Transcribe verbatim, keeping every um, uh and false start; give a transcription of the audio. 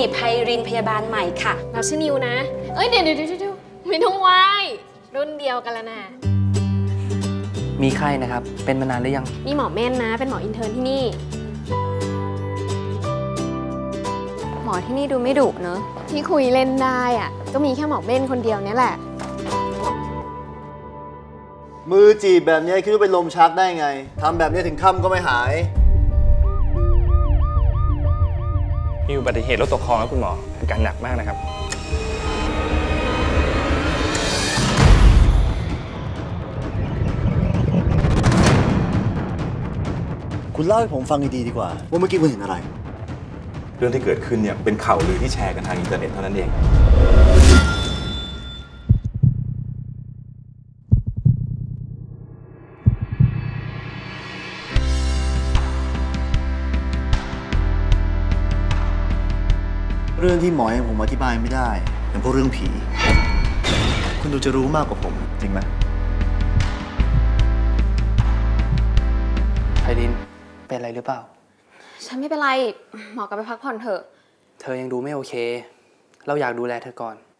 ไพรินพยาบาลใหม่ค่ะเราชื่อนิวนะเอ้ยเดี๋ยวเดี๋ยวเดี๋ยวไม่ต้องไหว้รุ่นเดียวกันแล้วนะมีไข้นะครับเป็นมานานหรือยังมีหมอเม่นนะเป็นหมออินเทอร์ที่นี่หมอที่นี่ดูไม่ดุเนอะที่คุยเล่นได้อ่ะก็มีแค่หมอเม่นคนเดียวนี่แหละมือจีบแบบนี้คิดว่าเป็นลมชักได้ไงทำแบบนี้ถึงค่ำก็ไม่หายมีอุบัติเหตุรถตกคลองแล้วคุณหมออาการหนักมากนะครับคุณเล่าให้ผมฟังดีๆดีกว่าว่าเมื่อกี้คุณเห็นอะไรเรื่องที่เกิดขึ้นเนี่ยเป็นข่าวลือที่แชร์กันทางอินเทอร์เน็ตเท่านั้นเองเรื่องที่หมอยังผมอธิบายไม่ได้อย่างพวกเรื่องผีคุณดูจะรู้มากกว่าผมจริงไหมไพรินเป็นอะไรหรือเปล่าฉันไม่เป็นไรหมอกลับไปพักผ่อนเถอะเธอยังดูไม่โอเคเราอยากดูแลเธอก่อน